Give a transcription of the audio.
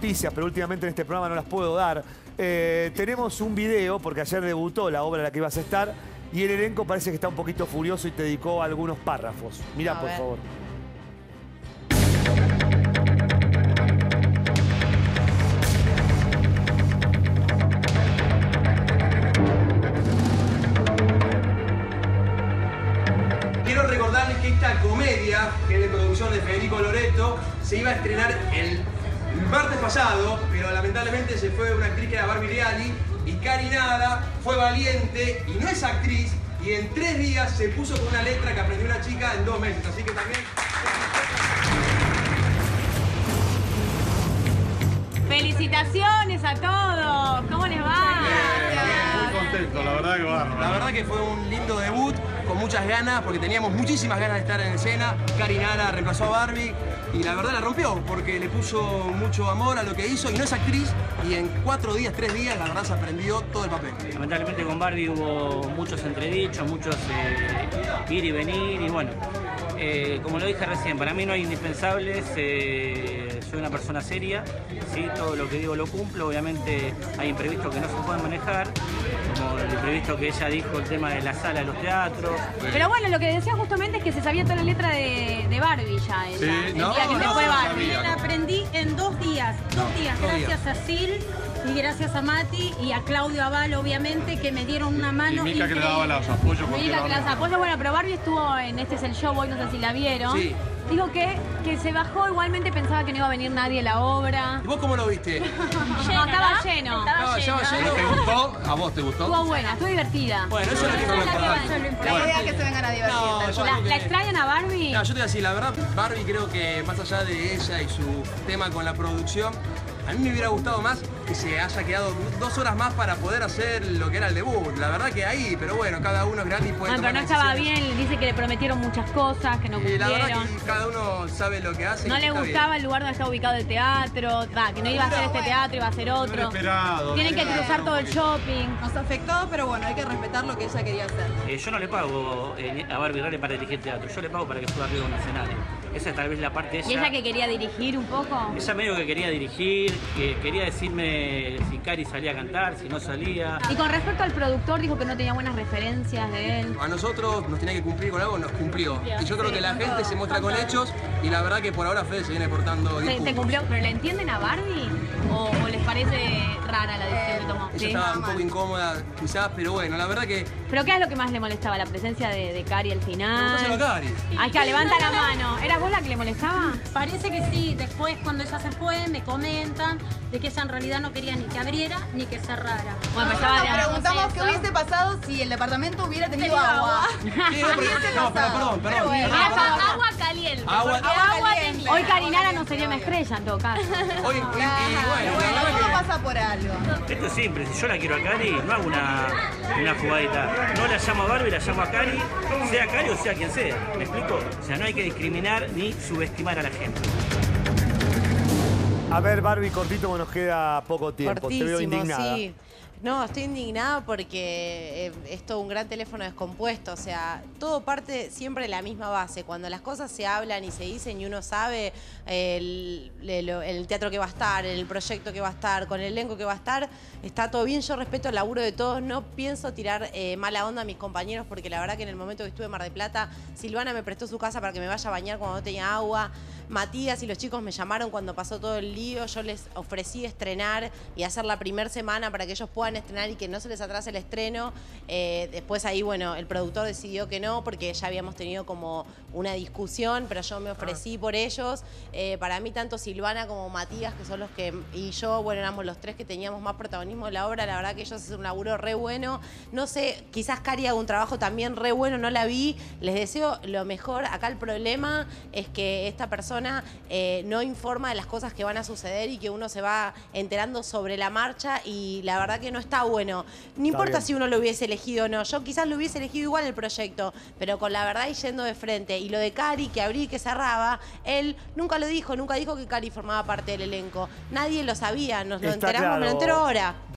noticias, pero últimamente en este programa no las puedo dar. Tenemos un video, porque ayer debutó la obra en la que ibas a estar, y el elenco parece que está un poquito furioso y te dedicó algunos párrafos. Mirá, por favor. Quiero recordarles que esta comedia, que es de producción de Federico Loreto, se iba a estrenar el martes pasado, pero lamentablemente se fue una actriz que era Barbie Reali, y Cari Nada fue valiente y no es actriz, y en 3 días se puso con una letra que aprendió una chica en 2 meses, así que también... ¡Felicitaciones a todos! ¿Cómo les va? Muy contento, la verdad que bárbaro. La verdad que fue un lindo debut, con muchas ganas, porque teníamos muchísimas ganas de estar en escena. Cari Nara reemplazó a Barbie y la verdad la rompió, porque le puso mucho amor a lo que hizo y no es actriz, y en 4 días, 3 días, la verdad se aprendió todo el papel. Lamentablemente con Barbie hubo muchos entredichos, muchos ir y venir, y bueno, como lo dije recién, para mí no hay indispensables, soy una persona seria, ¿sí? Todo lo que digo lo cumplo, obviamente hay imprevistos que no se pueden manejar, como el imprevisto que ella dijo, el tema de la sala de los teatros. Pero bueno, lo que decía justamente es que se sabía toda la letra de Barbie ya, el día que se fue Barbie. La aprendí en 2 días, gracias a Sil y gracias a Mati y a Claudio Aval, obviamente, que me dieron una mano. Y Mica que le daba los apoyos. Mica que los apoyos, bueno, pero Barbie estuvo en Este es el Show hoy, no sé si la vieron. Sí. Digo que se bajó, igualmente pensaba que no iba a venir nadie a la obra. ¿Y vos cómo lo viste? No, estaba lleno. Estaba lleno. ¿Te gustó? ¿A vos te gustó? Estuvo buena, estuvo divertida. Bueno, eso es lo que me importante. La idea es que se vengan a divertir. No, yo creo que- ¿La extrañan a Barbie? No, yo te voy a decir, la verdad, Barbie creo que más allá de ella y su tema con la producción, a mí me hubiera gustado más que se haya quedado 2 horas más para poder hacer lo que era el debut. La verdad que ahí, pero bueno, cada uno es grande y puede No, pero tomar no estaba decisiones. bien, dice que le prometieron muchas cosas, que no Y la verdad cumplieron. que cada uno sabe lo que hace. No y le está gustaba bien. el lugar donde estaba ubicado el teatro, que no iba a ser este teatro, iba a ser otro. Inesperado. Tienen que cruzar todo el shopping. Nos afectó, pero bueno, hay que respetar lo que ella quería hacer. Yo no le pago a Barbie Reali para dirigir teatro, yo le pago para que suba arriba de un escenario. Esa es tal vez la parte de ¿Y ella que quería dirigir un poco? Ella medio que quería dirigir, que quería decirme si Cari salía a cantar, si no salía. Y con respecto al productor, dijo que no tenía buenas referencias de él. A nosotros nos tenía que cumplir con algo, nos cumplió. Y yo creo que la gente se muestra con hechos y la verdad que por ahora Fede se viene portando bien. ¿Te cumplió? ¿Pero le entienden a Barbie? ¿O les parece rara la decisión que tomó? Ella ¿Sí? estaba un poco incómoda quizás, pero bueno, la verdad que... ¿Pero qué es lo que más le molestaba? ¿La presencia de Cari al final? Pásalo, Cari. Acá, levanta la mano. ¿Eras vos la que le molestaba? Parece que sí, después cuando ella se fue me comentan de que ella en realidad no quería ni que abriera ni que cerrara. Bueno, pero estaba Nos preguntamos qué hubiese pasado si el departamento hubiera tenido agua. Sí, no, pero perdón. Agua caliente. Agua caliente. Hoy Carinara no sería una estrella en todo caso. Hoy, y bueno, Todo pasa por algo. Esto es simple, si yo la quiero a Cari, no hago una jugadita. No la llamo a Barbie, la llamo a Cari, sea Cari o sea quien sea. ¿Me explico? O sea, no hay que discriminar ni subestimar a la gente. A ver, Barbie, cortito, porque nos queda poco tiempo. Te veo indignada. Sí. No, estoy indignada porque es todo un gran teléfono descompuesto. O sea, todo parte siempre de la misma base. Cuando las cosas se hablan y se dicen y uno sabe el teatro que va a estar, el proyecto que va a estar, con el elenco que va a estar, está todo bien. Yo respeto el laburo de todos. No pienso tirar mala onda a mis compañeros porque la verdad que en el momento que estuve en Mar del Plata, Silvana me prestó su casa para que me vaya a bañar cuando no tenía agua. Matías y los chicos me llamaron cuando pasó todo el lío. Yo les ofrecí estrenar y hacer la primera semana para que ellos puedan estrenar y que no se les atrase el estreno. Después ahí, bueno, el productor decidió que no porque ya habíamos tenido como una discusión, pero yo me ofrecí por ellos. Para mí, tanto Silvana como Matías, que son los que, y yo, bueno, éramos los 3 que teníamos más protagonismo en la obra. La verdad que ellos hacen un laburo re bueno. No sé, quizás Cari haga un trabajo también re bueno, no la vi. Les deseo lo mejor. Acá el problema es que esta persona no informa de las cosas que van a suceder y que uno se va enterando sobre la marcha y la verdad que no está bueno. No importa si uno lo hubiese elegido o no. Yo quizás lo hubiese elegido igual el proyecto, pero con la verdad y yendo de frente. Y lo de Cari, que abrí y que cerraba, él nunca lo dijo, nunca dijo que Cari formaba parte del elenco. Nadie lo sabía, nos lo enteramos, me lo enteró ahora.